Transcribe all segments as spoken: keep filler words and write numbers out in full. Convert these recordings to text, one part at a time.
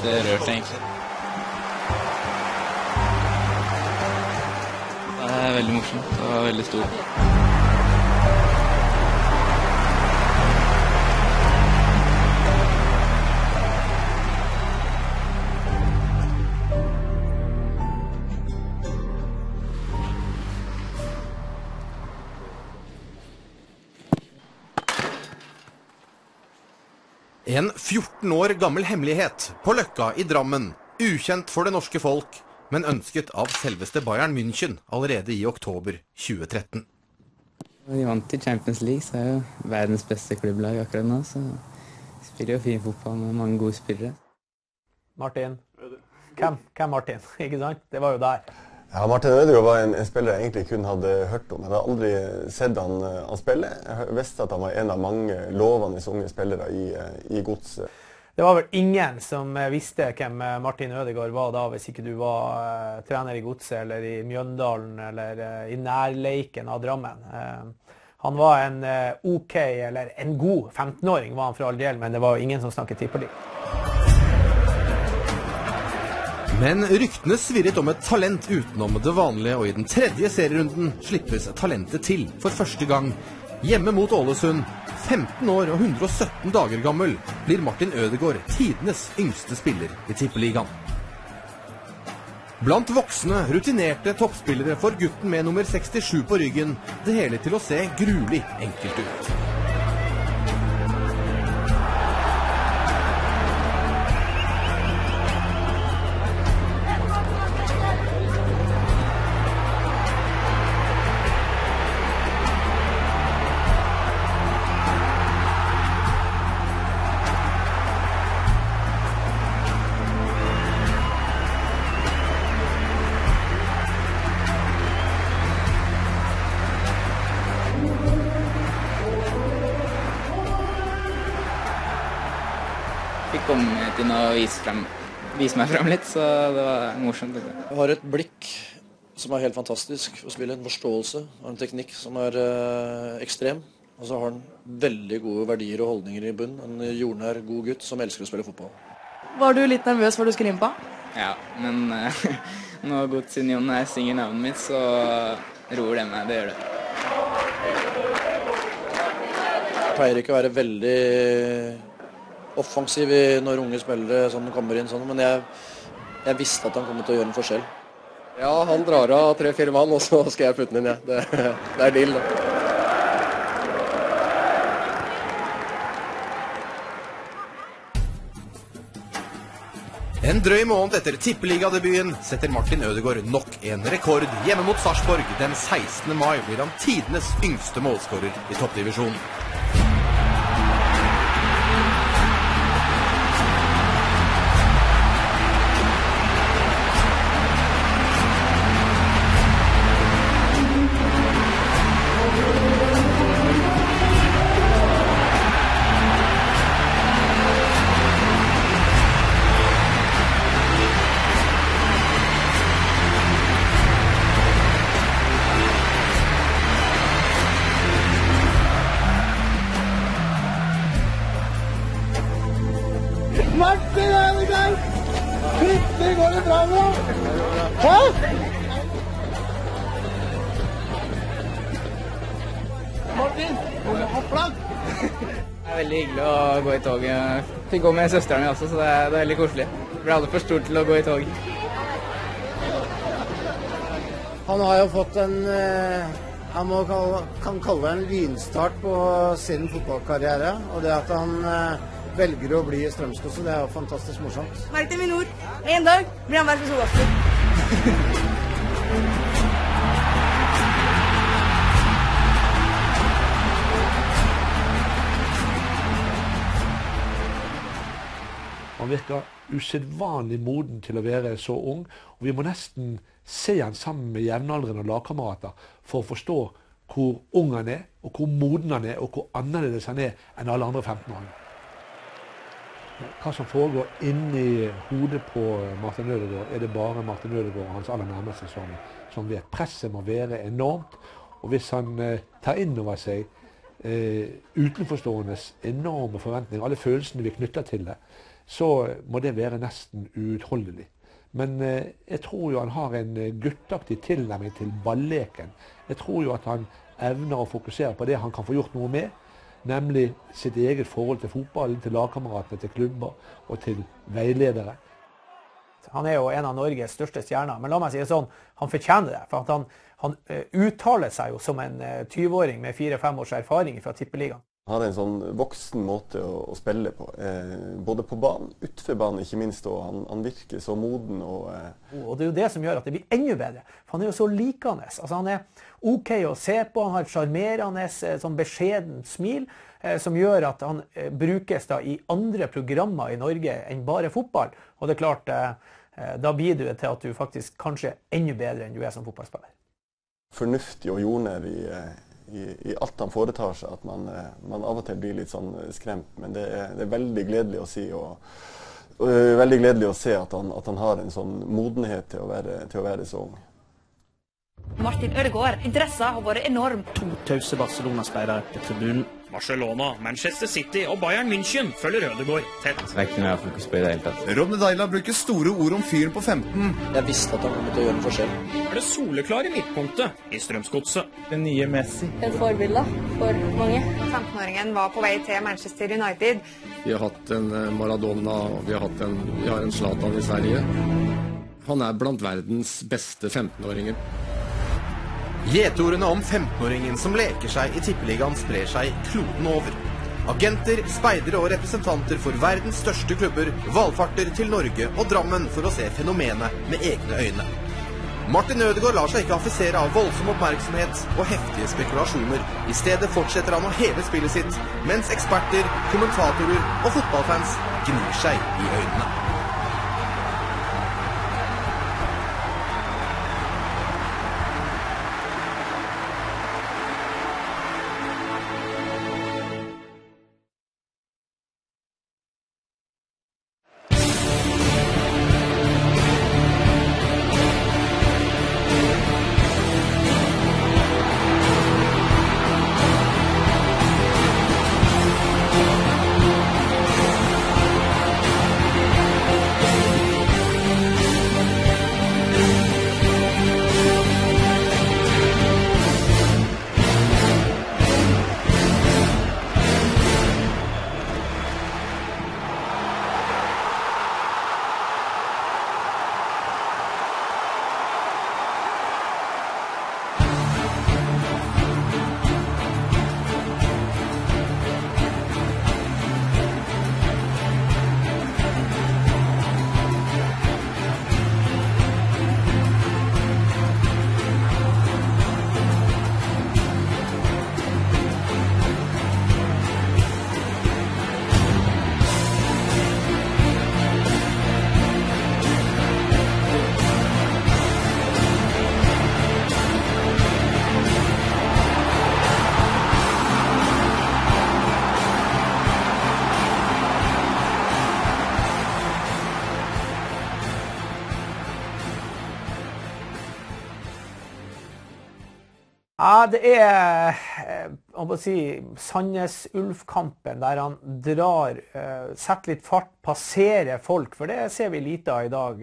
rørt, egentlig. Det er veldig morsomt og veldig stort. En fjorten år gammel hemmelighet på Løkka i Drammen, ukjent for det norske folk, men ønsket av selveste Bayern München allerede i oktober tjue tretten. Vi vant i Champions League, så er jo verdens beste klubblag akkurat nå, så spiller jo fin fotball med mange gode spillere. Martin. Hvem? Hvem Martin? Ikke sant? Det var jo der. Ja, Martin Ødegaard var en, en spiller jeg egentlig kun hadde hørt om. Jeg hadde aldri sett han, han spille. Jeg visste at han var en av mange lovende unge spillere i, i Godset. Det var vel ingen som visste hvem Martin Ødegaard var da, hvis ikke du var uh, trener i Godset eller i Mjøndalen eller uh, i nærleiken av Drammen. Uh, han var en uh, ok, eller en god femtenåring var han for all del, men det var jo ingen som snakket tippeliga. Men ryktene svirret om et talent utenom det vanlige, og i den tredje serierunden slippes talentet til for første gang. Hjemme mot Ålesund, femten år og hundre og sytten dager gammel, blir Martin Ødegaard tidenes yngste spiller i tippeligaen. Blant voksne, rutinerte toppspillere får gutten med nummer sekstisju på ryggen det hele til å se gruelig enkelt ut. Fikk komme inn og vise, frem, vise meg frem litt, så det var morsomt. Jeg har et blikk som er helt fantastisk å spille, en forståelse, en teknikk som er eh, ekstrem. Og så har han veldig gode verdier og holdninger i bunn. En jordnær, god gutt som elsker å spille fotball. Var du litt nervøs før du skulle inn på? Ja, men uh, nå godt siden Jon her synger navnet mitt, så roer det meg, det gjør det. Jeg pleier ikke å være veldig offensiv når unge spillere sånn, kommer inn sånn, men jeg, jeg visste at han kom til å gjøre en forskjell. Ja, han drar av tre-fire mann, og så skal jeg putte den inn, ja. Det, det er deal, da. En drøy måned etter tippeligadebuten setter Martin Ødegaard nok en rekord. Hjemme mot Sarpsborg den sekstende mai blir han tidenes yngste målskårer i toppdivisjonen. Martin Ødegaard! Plutselig går det bra nå! Hæ? Martin, må du ha flagg? Det er veldig hyggelig å gå i tog. Jeg fikk gå med søsteren min også, så det er, det er veldig koselig. Jeg ble aldri for stor til å gå i tog. Han har jo fått en, han må kalle, kan kalle det en lynstart på sin fotballkarriere, og det at han velger å bli Strømskog, det er jo fantastisk morsomt. Merk det min ord. En dag blir han verdens hovedspiller. Han virker usedvanlig moden til å være så ung, og vi må nesten se han sammen med jevnaldrende og lagkamerater for å forstå hvor ung han er, og hvor moden han er, og hvor annerledes han er enn alle andre femten-åringer. Hva som foregår inni hodet på Martin Ødegaard, er det bare Martin Ødegaard og hans aller nærmeste som, som vet. Presset må være enormt, og hvis han eh, tar inn over seg eh, utenforståendes enorme forventninger, alle følelsene vi knytter til det, så må det være nesten uutholdelig. Men eh, jeg tror jo han har en guttaktig tilnærming til balleken. Jeg tror jo at han evner å fokusere på det han kan få gjort noe med, nemlig sitt eget forhold til fotballen, til lagkameratene, til klubber og til veiledere. Han er jo en av Norges største stjerner, men la meg si det sånn, han fortjener det, for at han, han uh, uttaler seg jo som en uh, tyve-åring med fire-fem års erfaring fra Tippeligaen. Han har en sånn voksen måte å, å spille på, eh, både på banen, utenfor banen ikke minst, og han, han virker så moden. Og, eh. og det er jo det som gjør at det blir enda bedre, for han er jo så likende. Altså, han er ok å se på, han har et charmerende, sånn beskjeden smil, eh, som gjør at han eh, brukes da i andre programmer i Norge enn bare fotball. Og det er klart, eh, da blir du til at du faktisk kanskje er enda bedre enn du er som fotballspiller. Fornuftig og jordnær i eh. I, i alt han foretar seg, at man, man av og til blir litt sånn skremt, men det er, det er veldig gledelig å si, og, og veldig gledelig å se at han, at han har en sånn modenhet til å være, til å være så ung. Martin Ødegaard, interessen har vært enorm. To tause Barcelona-spillere på tribunen. Barcelona, Manchester City og Bayern München følger Ødegaard tett. Det er ikke noe jeg har fokus på i det hele tatt. Ronny Deila bruker store ord om fyren på femten. Jeg visste at han kom til å gjøre en forskjell. Er det soleklare midtpunktet i Strømsgodset? Den nye Messi. Et forbilde for mange. femten-åringen var på vei til Manchester United. Vi har hatt en Maradona, og vi har, hatt en, vi har en Zlatan i Sverige. Han er blant verdens beste femten-åringer. Gjetordene om femten-åringen som leker seg i Tippeligaen sprer seg kloden over. Agenter, speidere og representanter for verdens største klubber valfarter til Norge og Drammen for å se fenomenet med egne øyne. Martin Ødegaard lar seg ikke affisere av voldsom oppmerksomhet og heftige spekulasjoner. I stedet fortsetter han å heve spillet sitt, mens eksperter, kommentatorer og fotballfans gnir seg i øynene. Ja, det er jeg må si, Sandnes-Ulf-kampen, der han drar, setter litt fart, passerer folk, for det ser vi lite av i dag.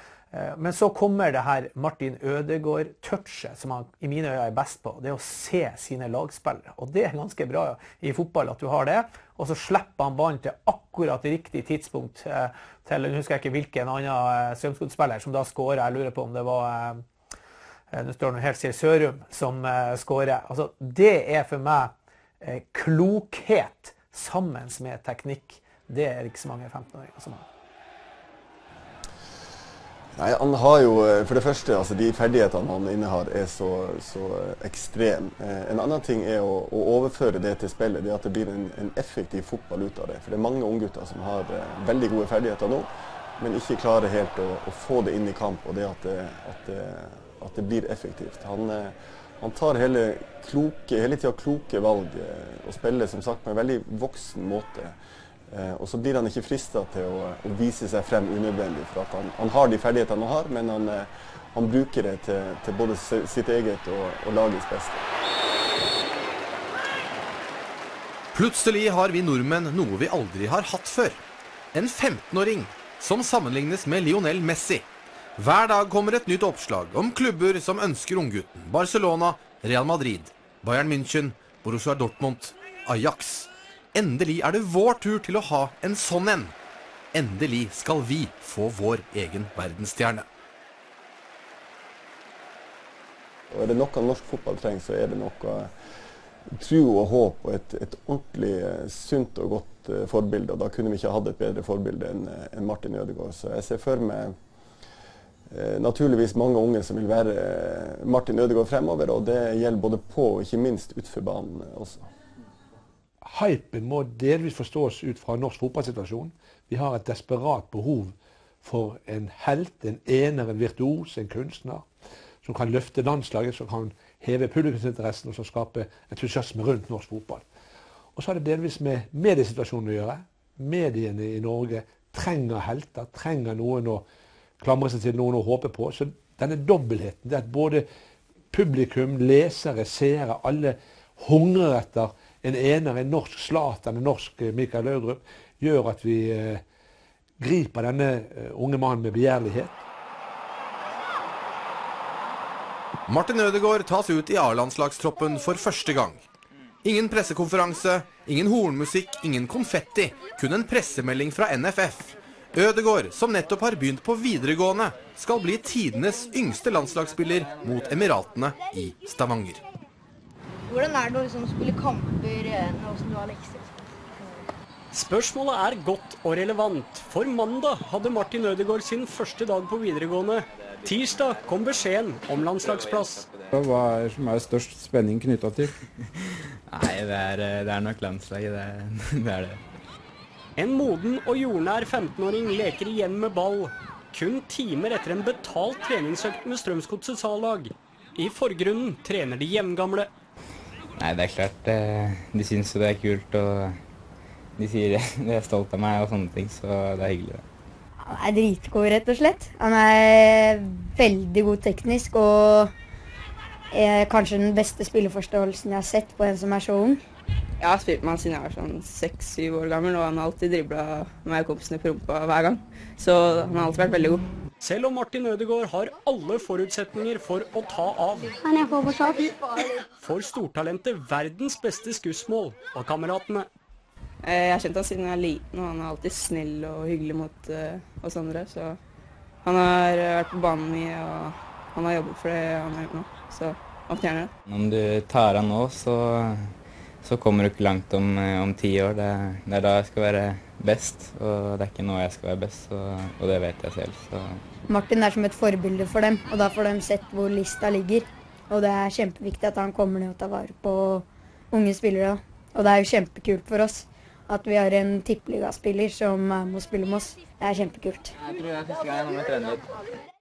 Men så kommer det her Martin Ødegaard-touchet, som han i mine øyne er best på. Det er å se sine lagspillere. Og det er ganske bra i fotball at du har det. Og så slipper han ballen til akkurat riktig tidspunkt til, jeg husker ikke hvilken annen Strømsgodspiller som da skårer. Jeg lurer på om det var, nå står det helt sier Sørum, som skårer. Altså, det er for meg klokhet sammen med teknikk. Det er ikke så mange femten-åringer som har. Nei, han har jo, for det første, altså de ferdighetene han innehar er så, så ekstrem. Eh, en annen ting er å, å overføre det til spillet, det at det blir en, en effektiv fotball ut av det. For det er mange unggutter som har eh, veldig gode ferdigheter nå, men ikke klarer helt å, å få det inn i kamp, og det at det, at det, at det blir effektivt. Han, eh, han tar hele, kloke, hele tiden kloke valg eh, og spiller som sagt på en veldig voksen måte. Eh, og så blir han ikke fristet til å, å vise seg frem unødvendig, for at han, han har de ferdighetene han har, men han, eh, han bruker det til, til både sitt eget og, og lagets beste. Plutselig har vi nordmenn noe vi aldri har hatt før. En femtenåring som sammenlignes med Lionel Messi. Hver dag kommer et nytt oppslag om klubber som ønsker unggutten. Barcelona, Real Madrid, Bayern München, Borussia Dortmund, Ajax. Endelig er det vår tur til å ha en sånn en. Endelig skal vi få vår egen verdensstjerne. Og er det noe norsk fotball trenger, så er det noe tro og håp og et, et ordentlig sunt og godt uh, forbilde. Og da kunne vi ikke hatt et bedre forbilde enn en Martin Ødegaard. Så jeg ser for meg uh, naturligvis mange unge som vil være uh, Martin Ødegaard fremover, og det gjelder både på og ikke minst utenfor banen uh, også. Hypen må delvis forstås ut fra norsk fotballsituasjon. Vi har et desperat behov for en helt, en ener, en virtuos, en kunstner, som kan løfte landslaget, som kan heve publikumsinteressen og så skape entusiasme rundt norsk fotball. Og så har det delvis med mediesituasjonen å gjøre. Mediene i Norge trenger helter, trenger noen å klamre seg til, noen å håpe på. Så denne dobbeltheten, det at både publikum, lesere, seere, alle hungrer etter en ener, en norsk Zlatan, en norsk Mikael Laudrup, gjør at vi eh, griper denne eh, unge mannen med begjærlighet. Martin Ødegaard tas ut i A-landslagstroppen for første gang. Ingen pressekonferanse, ingen hornmusikk, ingen konfetti, kun en pressemelding fra N F F. Ødegaard, som nettopp har begynt på videregående, skal bli tidenes yngste landslagsspiller mot Emiratene i Stavanger. Hvordan er det å liksom spille kamper nå som du har lekser? Spørsmålet er godt og relevant. For mandag hadde Martin Ødegaard sin første dag på videregående. Tirsdag kom beskjeden om landslagsplass. Hva er som er størst spenning knyttet til? Nei, det er, det er nok landslaget, det, det er det. En moden og jordnær femtenåring leker igjen med ball. Kun timer etter en betalt treningsøkt med Strømsgodsets A-lag. I forgrunnen trener de hjemgamle. Nei, det er klart, de synes jo det er kult, og de sier de er stolt av meg og sånne ting, så det er hyggelig det. Han er dritgod, rett og slett. Han er veldig god teknisk, og er kanskje den beste spilleforståelsen jeg har sett på en som er så ung. Jeg har spilt med han siden jeg var sånn seks syv år gammel, og han har alltid dribblet meg og kompisene på rumpa hver gang. Så han har alltid vært veldig god. Selv om Martin Ødegaard har alle forutsetninger for å ta av. Han er på forsatt. For stortalentet verdens beste skussmål av kameratene. Jeg har kjent han siden jeg er liten, og han er alltid snill og hyggelig mot uh, oss andre. Så han har vært på banen mye, og han har jobbet for det han har gjort nå. Så han fortjener det. Om du tar han nå, så, så kommer du ikke langt om, om ti år. Det, det er da jeg skal være best, og det er ikke nå jeg skal være best, og, og det vet jeg selv. Så. Martin er som et forbilde for dem, og da får de sett hvor lista ligger. Og det er kjempeviktig at han kommer ned og tar vare på unge spillere. Og det er jo kjempekult for oss at vi har en tippeligaspiller som er med å spille med oss. Det er kjempekult. Jeg tror det er første gang jeg må trene litt.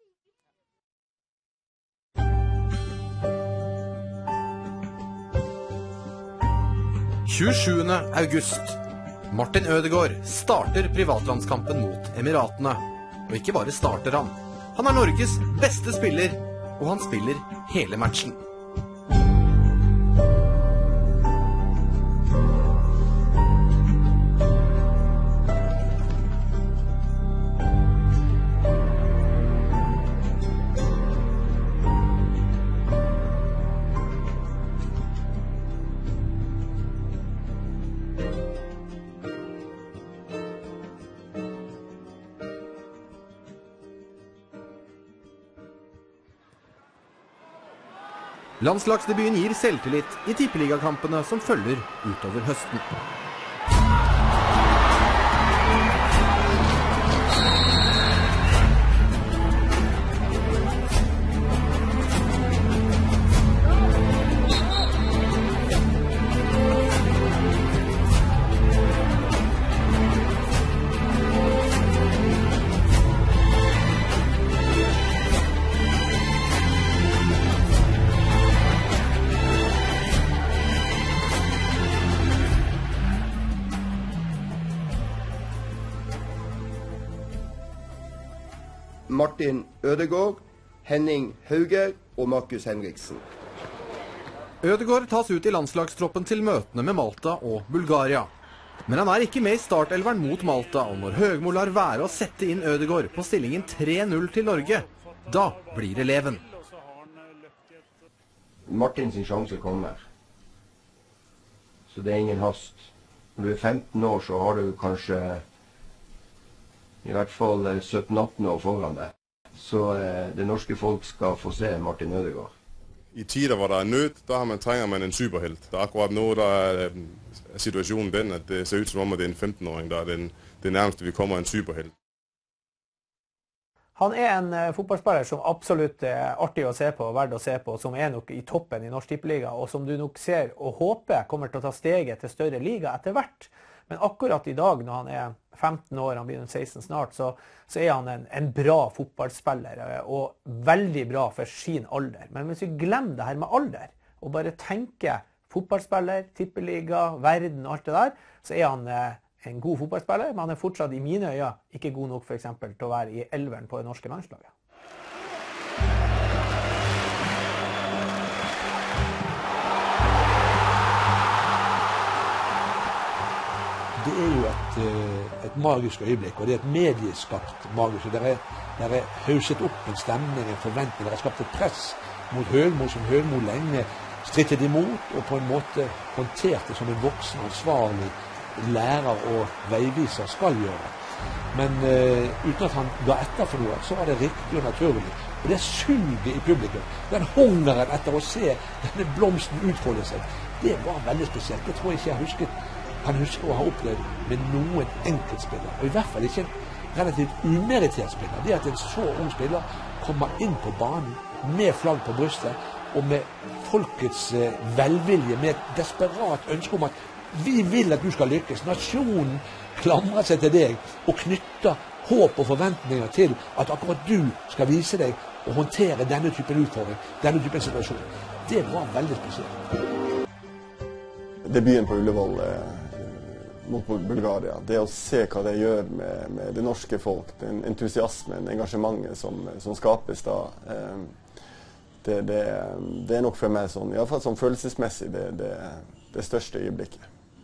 tjuesjuende august. Martin Ødegaard starter privatlandskampen mot Emiratene. Og ikke bare starter han. Han er Norges beste spiller, og han spiller hele matchen. Landslagsdebuten gir selvtillit i tippeligakampene som følger utover høsten. Martin Ødegaard, Henning Hauger og Markus Henriksen. Ødegaard tas ut i landslagstroppen til møtene med Malta og Bulgaria. Men han er ikke med i startelveren mot Malta, og når Høgmo lar være å sette inn Ødegaard på stillingen tre null til Norge, da blir det leven. Martin sin sjanse kommer. Så det er ingen hast. Når du er femten år, så har du kanskje i hvert fall sytten atten år foran deg. Så eh, det norske folk skal få se Martin Ødegaard. I tider, hvor der er nød, der har man, trænger man en superhelt. Der er akkurat nå, der er, er situationen den, at det ser ut som om, at det er en femten-åring, der er den, det nærmeste vi kommer en superhelt. Han er en uh, fotballspiller som absolutt er artig å se på, verdt å se på, som er nok i toppen i Norsk Tippeliga, og som du nok ser og håper kommer til å ta steget til større liga etter hvert. Men akkurat i dag, når han er femten år, han blir seksten snart, så, så er han en, en bra fotballspiller, og veldig bra for sin alder. Men hvis vi glemmer det her med alder, og bare tenker fotballspiller, tippeliga, verden og alt det der, så er han uh, en god fotballspiller, men han er fortsatt i mine øyne ikke god nok for eksempel til å være i elveren på det norske landslaget. Det er jo et, et magisk øyeblikk, og det er et medieskapt magisk. Det er, det er hauset opp en stemning, en forventning, det er skapt et press mot Høgmo, som Høgmo lenge strittet imot, og på en måte håndterte som en voksen, ansvarlig lærer og veiviser skal gjøre. Men uh, uten at han ga etter for noe, så var det riktig og naturlig. Og det suget i publikum, den hungeren etter å se denne blomsten utfolde seg, det var veldig spesielt. Det tror jeg ikke jeg husket, kan huske å ha opplevd med noen enkeltspiller. Og i hvert fall ikke en relativt umerittert spiller. Det at en så ung spiller kommer inn på banen med flagg på brystet, og med folkets uh, velvilje, med et desperat ønske om at vi vil at du skal lykkes. Nasjonen klamrer seg til deg og knytter håp og forventninger til at akkurat du skal vise deg å håndtere denne typen utfordring, denne typen situasjon. Det var veldig spesielt. Debuten på Ullevål eh, mot Bulgaria, det å se hva det gjør med, med det norske folk, den entusiasmen, engasjementet som, som skapes da, eh, det, det, det er nok for meg sånn, i hvert fall sånn følelsesmessig, det, det, det største øyeblikket.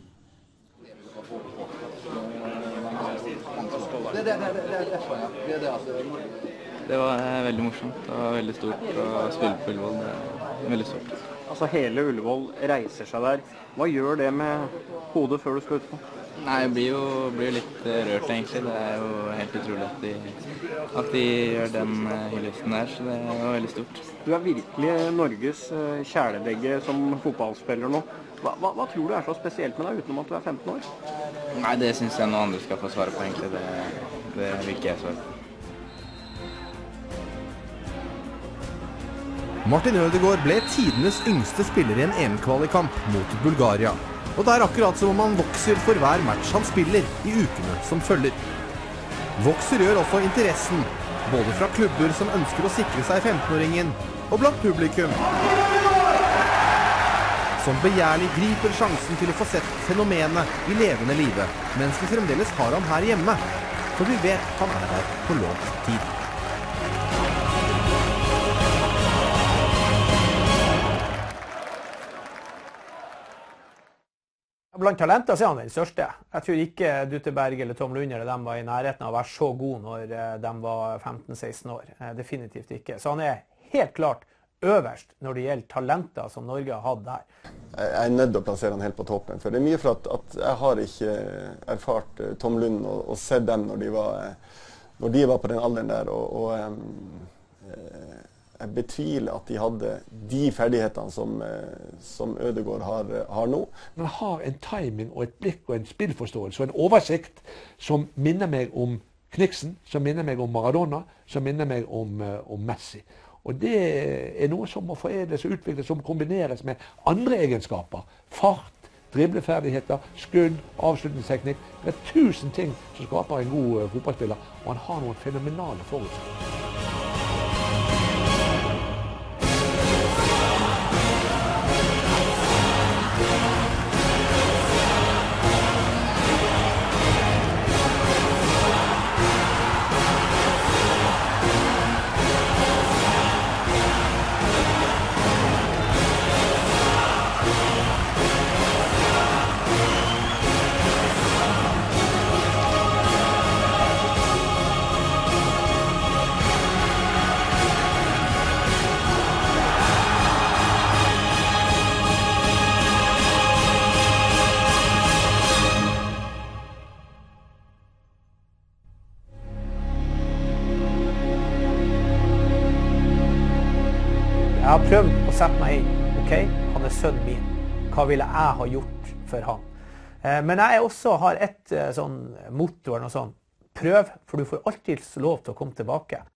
Det, det, det, det, det, det, det, altså. Det var eh, veldig morsomt. Det var veldig stort å spille på Ullevål. Det er veldig stort. Altså hele Ullevål reiser seg der. Hva gjør det med hodet før du skal ut på? Nei, jeg blir jo blir litt rørt egentlig. Det er jo helt utrolig at de, at de gjør den hyllesten der, så det var veldig stort. Du er virkelig Norges kjæledegge som fotballspiller nå. Hva, hva, hva tror du er så spesielt med deg utenom at du er femten år? Nei, det synes jeg noen andre skal få svare på egentlig. Det, det vil ikke jeg svare på. Martin Ødegaard ble tidenes yngste spiller i en E M-kvalikamp mot Bulgaria. Og det er akkurat som om han vokser for hver match han spiller i ukene som følger. Vokser gjør også interessen, både fra klubber som ønsker å sikre seg femtenåringen, og blant publikum, som begjærlig griper sjansen til å få sett fenomenet i levende live, mens vi fremdeles har ham her hjemme, for vi vet han er her på lånt tid. Blant talenter så er han den største. Jeg tror ikke Duteberg eller Tom Lund eller de var i nærheten av å være så god når de var femten seksten år. Definitivt ikke. Så han er helt klart øverst når det gjelder talenter som Norge har hatt der. Jeg er nødt til å plassere han helt på toppen, for det er mye for at, at jeg har ikke erfart Tom Lund og, og sett dem når de var, når de var på den alderen der, og, og um, jeg betviler at de hadde de ferdighetene som, som Ødegaard har, har nå. Man har en timing og et blikk og en spillforståelse og en oversikt som minner meg om Kniksen, som minner meg om Maradona, som minner meg om, om Messi. Og det er noe som må foredles og utvikles, som kombineres med andre egenskaper. Fart, dribleferdigheter, skudd, avslutningsteknikk. Det er tusen ting som skaper en god fotballspiller, og han har noen fenomenale forutsetninger. Jeg har prøvd å sette meg inn. Ok, han er sønnen min. Hva ville jeg ha gjort for han? Men jeg også har et sånn motto eller noe sånt. Prøv, for du får alltid lov til å komme tilbake.